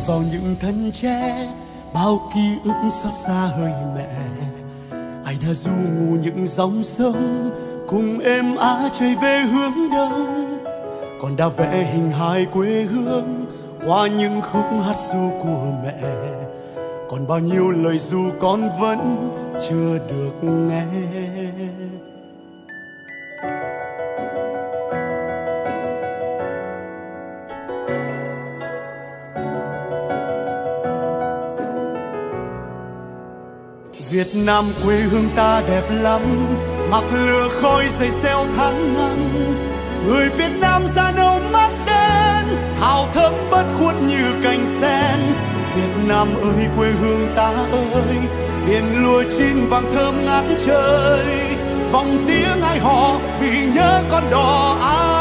vào những thân tre, bao ký ức xót xa hơi mẹ. Ai đã du ngủ những dòng sông, cùng êm ái chạy về hướng đông. Còn đã vẽ hình hài quê hương qua những khúc hát ru của mẹ. Còn bao nhiêu lời ru con vẫn chưa được nghe. Việt Nam quê hương ta đẹp lắm, mặc lửa khói dày xeo tháng năm. Người Việt Nam da nâu mắt đen, thảo thơm bất khuất như cành sen. Việt Nam ơi quê hương ta ơi, biển lúa chín vàng thơm ngát trời. Vòng tiếng ai hò vì nhớ con đò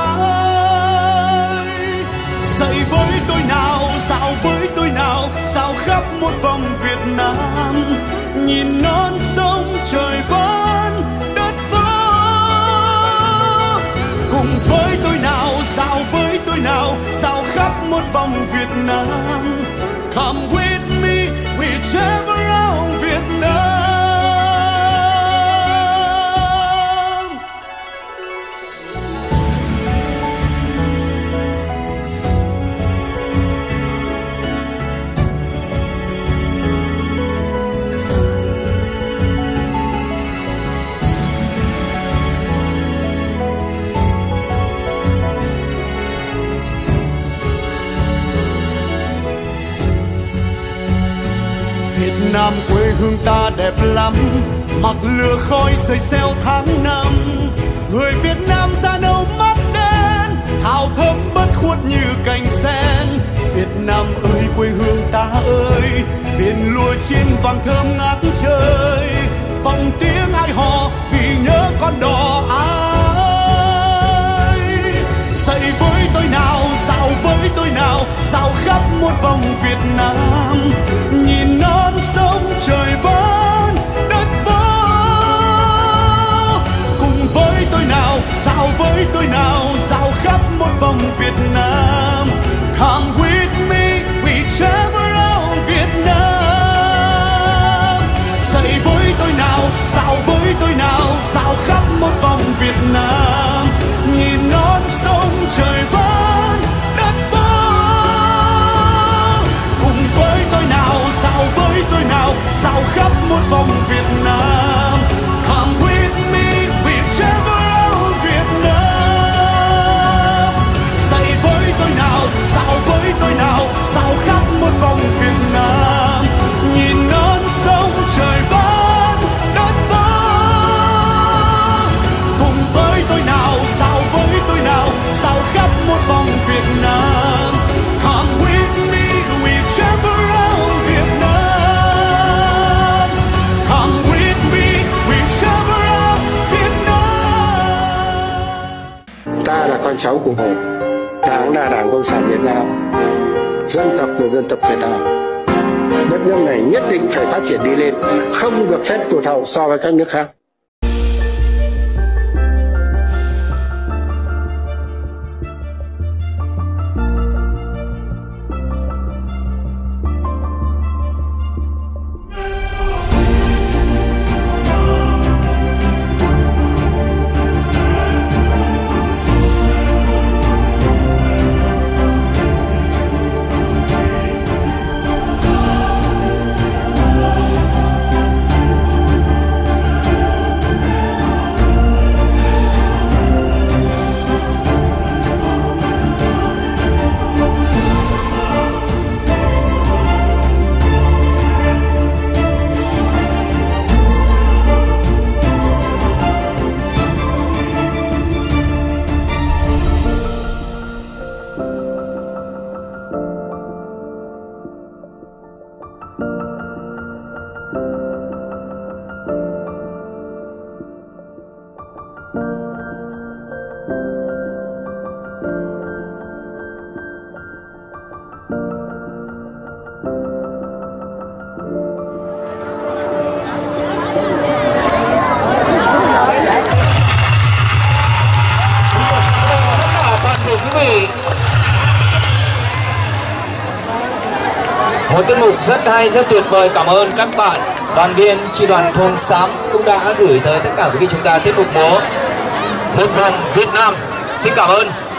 ái. Dậy với tôi nào, dạo với tôi nào, dạo khắp một vòng Việt Nam. Nhìn non sông trời vẫn đất vỡ. Cùng với tôi nào, dạo với tôi nào, dạo khắp một vòng Việt Nam. Come with me, we travel around Việt Nam. Việt Nam quê hương ta đẹp lắm, mặc lửa khói dày xeo tháng năm. Người Việt Nam da nâu mắt đen, thảo thơm bất khuất như cành sen. Việt Nam ơi quê hương ta ơi, biển lúa chín vàng thơm ngát trời. Vòng tiếng ai hò vì nhớ con đò ái. Dậy với tôi nào, dạo với tôi nào, dạo khắp một vòng Việt Nam. Nhìn non sông trời vẫn đất vỡ. Cùng với tôi nào, dạo với tôi nào, dạo khắp một vòng Việt Nam. Come with me, we travel around Việt Nam. Dậy với tôi nào, dạo với tôi nào, dạo khắp một vòng Việt Nam. Nhìn non sông trời vẫn đất vỡ. Cùng với tôi nào, dạo với tôi nào, dạo khắp một vòng Việt Nam. Come with me, we travel around Việt Nam. Dậy với tôi nào, dạo với tôi nào, dạo khắp một vòng Việt Nam. Nhìn non sông trời vẫn đất vỡ. Cùng với tôi nào, dạo với tôi nào, dạo khắp một vòng Việt Nam. Come with me, we travel around Việt Nam. Come with me, we travel around Việt Nam. Ta là con cháu của Hồ, Đảng là Đảng Cộng sản Việt Nam, dân tộc là dân tộc Việt Nam. Đất nước này nhất định phải phát triển đi lên, không được phép tụt hậu so với các nước khác. Một tiết mục rất hay, rất tuyệt vời. Cảm ơn các bạn đoàn viên chi đoàn thôn Xám cũng đã gửi tới tất cả quý vị chúng ta tiết mục múa Một Vòng Việt Nam. Xin cảm ơn.